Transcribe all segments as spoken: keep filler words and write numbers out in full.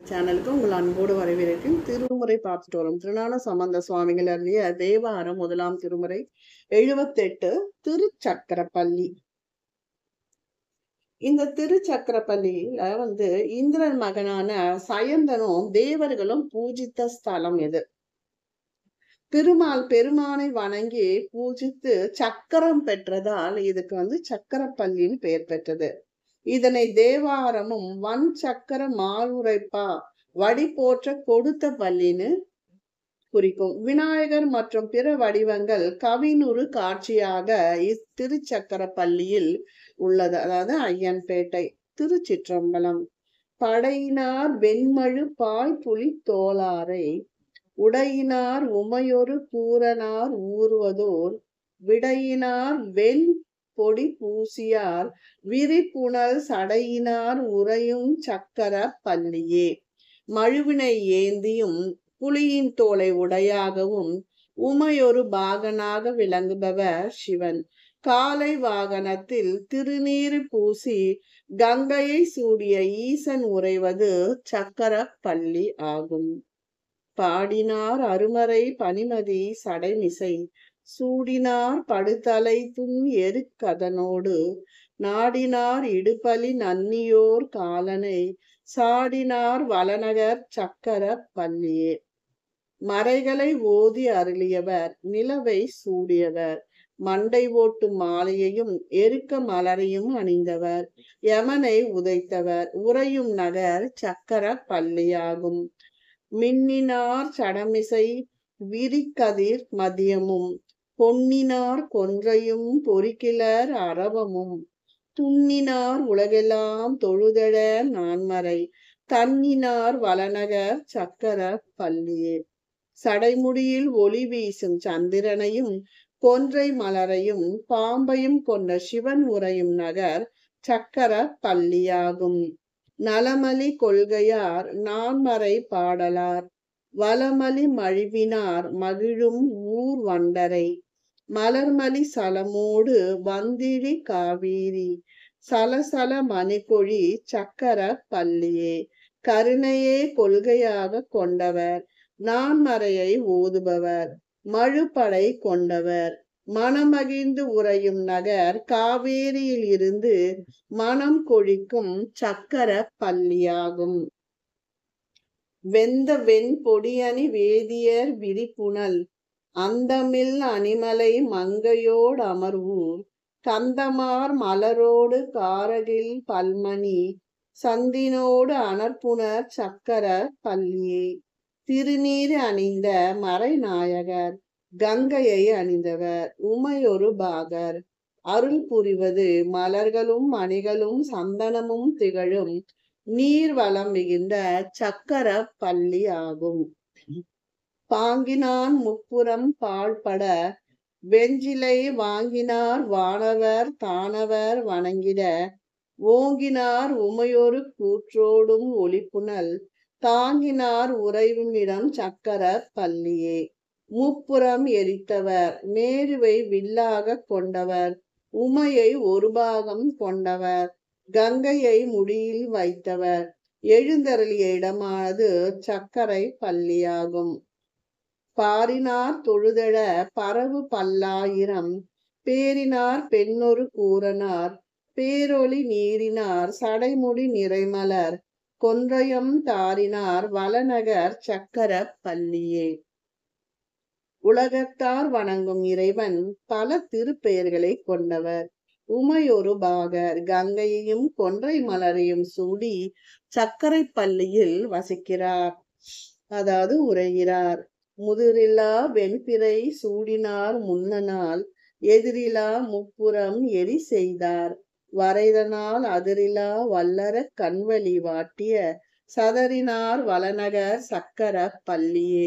சேனலுக்கு உங்கள் அன்போடு வரவேற்கும் திருமுறை பார்த்துட்டு வரும். திருஞான சம்பந்த சுவாமிகள் அருளிய தேவாரம் முதலாம் திருமுறை எழுபத்தெட்டு திருச்சக்கரப்பள்ளி. இந்த திருச்சக்கரப்பள்ளியில வந்து இந்திரன் மகனான சயந்தனும் தேவர்களும் பூஜித்த ஸ்தலம் இது. திருமால் பெருமானை வணங்கி பூஜித்து சக்கரம் பெற்றதால் இதுக்கு வந்து சக்கரப்பள்ளின்னு பெயர் பெற்றது. இதனை தேவாரமும் வன் சக்கர மாலுரைப்பா வடி போற்ற கொடுத்த பள்ளின்னு குறிக்கும். விநாயகர் மற்றும் பிற வடிவங்கள் கவினுறு காட்சியாக இத்திருச்சக்கர பள்ளியில் உள்ளது. அதாவது ஐயன்பேட்டை. திருச்சிற்றம்பலம். படையினார் வெண்மழு பாய் புலி தோளாரை உடையினார் உமையொரு கூரனார் ஊர்வதோர் விடையினார் வெண் பொடி பூசியார் விரிப்புணல் சடையினார் உறையும் சக்கர பள்ளியே. மழுவினை ஏந்தியும் புலியின் தோலை உடையாகவும் உமையொரு பாகனாக விளங்குபவர் சிவன். காலை வாகனத்தில் திருநீறு பூசி கங்கையை சூடிய ஈசன் உறைவது சக்கர பள்ளி ஆகும். பாடினார் அருமறை பனிமதி சடைமிசை சூடினார் படுதலை துன் எருக்கதனோடு நாடினார் இடுபலி நன்னியோர் காலனை சாடினார் வளநகர் சக்கர பள்ளியே. மறைகளை ஓதி அருளியவர் நிலவை சூடியவர் மண்டை ஓட்டு மாலையையும் எருக்க மலரையும் அணிந்தவர் யமனை உதைத்தவர் உறையும் நகர் சக்கர பள்ளியாகும். மின்னினார் சடமிசை விரிகதிர் மதியமும் பொன்னினார் கொன்றையும் பொறிக்கிளர் அரவமும் துன்னினார் உலகெல்லாம் தொழுதெழ நான்மறை தன்னினார் வளநகர் சக்கர பள்ளியே. சடைமுடியில் ஒளி வீசும் சந்திரனையும் கொன்றை மலரையும் பாம்பையும் கொண்ட சிவன் உறையும் நகர் சக்கர பள்ளியாகும். நலமலி கொள்கையார் நான்மறை பாடலார் வலமலி மழிவினார் மகிழும் ஊர் வண்டரை மலர்மலி சலமோடு வந்திழி காவேரி சலசல மணிக்கொழி சக்கர பள்ளியே. கருணையே கொள்கையாக கொண்டவர் நான்மறையை ஓதுபவர் மழுப்படை கொண்டவர் மனமகிழ்ந்து உறையும் நகர் காவேரியில் இருந்து மனம் கொழிக்கும் சக்கர பள்ளியாகும். வெந்த வெண் பொடியணி வேதியர் விரிப்புணல் அந்தமில் அணிமலை மங்கையோடு அமர்வூர் கந்தமார் மலரோடு காரகில் பல்மணி சந்தினோடு அனற்புணர் சக்கர பள்ளியே. திருநீர் அணிந்த மறைநாயகர் கங்கையை அணிந்தவர் உமையொரு பாகர் அருள் புரிவது மலர்களும் மணிகளும் சந்தனமும் திகழும் நீர் வளம் மிகுந்த சக்கர பள்ளி ஆகும். பாங்கினான் முப்புறம் பாழ்பட வெஞ்சிலை வாங்கினார் வானவர் தானவர் வணங்கிட ஓங்கினார் உமையொரு கூற்றோடும் ஒளிப்புணல் தாங்கினார் உறைவும் இடம் சக்கர பள்ளியே. முப்புறம் எரித்தவர் மேருவை வில்லாக கொண்டவர் உமையை ஒரு பாகம் கொண்டவர் கங்கையை முடியில் வைத்தவர் எழுந்தருளிய இடமானது சக்கரை பள்ளியாகும். பாரினார் தொழுதெழ பரவு பல்லாயிரம் பேரினார் பெண்ணொரு கூரனார் பேரொளி நீரினார் சடைமுடி நிறைமலர் கொன்றையம் தாரினார் வளநகர் சக்கர பள்ளியே. உலகத்தார் வணங்கும் இறைவன் பல திருப்பெயர்களை கொண்டவர் உமையொரு பாகர் கங்கையையும் கொன்றை மலரையும் சூடி சக்கரை பள்ளியில் வசிக்கிறார், அதாவது உரைகிறார். முதிரிலா வெண்பிறை சூடினார் முன்னனால் எதிரிலா முப்புறம் எரி செய்தார் வரைதனால் அதிரிலா வல்லர கண்வழி வாட்டிய சதறினார் வளநகர் சக்கர பள்ளியே.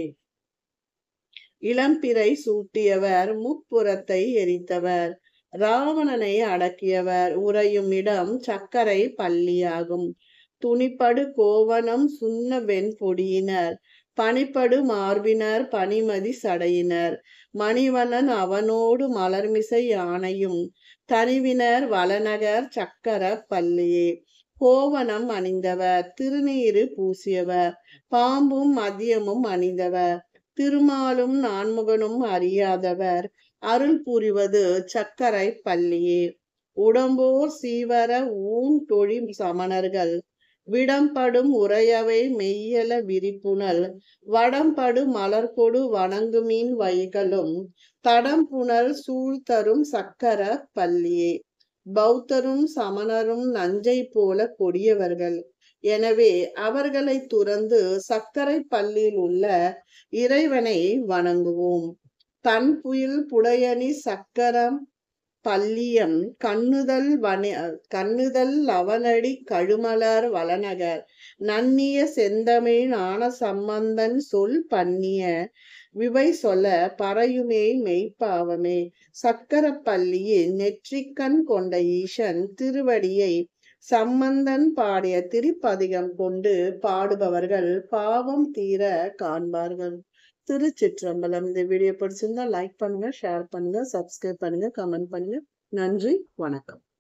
இளம்பிறை சூட்டியவர் முப்புறத்தை எரித்தவர் ராவணனை அடக்கியவர் உறையும் இடம் சக்கரை பள்ளியாகும். துணிப்படு கோவணம் சுண்ண வெண் பொடியினர் பனிப்படு மார்பினர் பனிமதி சடையினர் மணிவண்ணன் அவனோடு மலர்மிசை யானையும் தனிவினர் வளநகர் சக்கர பள்ளியே. கோவணம் அணிந்தவர், திருநீறு பூசியவர், பாம்பும் மதியமும் அணிந்தவர், திருமாலும் நான்முகனும் அறியாதவர், அருள் புரிவது சக்கரை பள்ளியே. உடம்போர் சீவர ஊன் தொழி சமணர்கள், விடம்படும் உரையவை மெய்யல விரிப்புணல், வடம்படு மலர்கொடு வணங்குமீன் வைகளும், தடம்புணல் சூழ்தரும் சக்கர பள்ளியே. பௌத்தரும் சமணரும் நஞ்சை போல கொடியவர்கள். எனவே அவர்களை துறந்து சக்கரை பள்ளியில் உள்ள இறைவனை வணங்குவோம். தன் புயல் புடையணி சக்கரம் பள்ளியம் கண்ணுதல் வன கண்ணுதல் அவனடி கழுமலர் வளநகர், நன்னிய செந்தமிழ் ஞான சம்பந்தன் சொல் பண்ணிய விவை சொல்ல பறையுமே மெய்ப்பாவமே. சக்கர பள்ளியில் நெற்றிக்கண் கொண்ட ஈசன் திருவடியை சம்பந்தன் பாடிய திருப்பதிகம் கொண்டு பாடுபவர்கள் பாவம் தீர காண்பார்கள். திருச்சிற்றம்பலம். இந்த வீடியோ பிடிச்சிருந்தா லைக் பண்ணுங்க, ஷேர் பண்ணுங்க, சப்ஸ்கிரைப் பண்ணுங்க, கமெண்ட் பண்ணுங்க. நன்றி, வணக்கம்.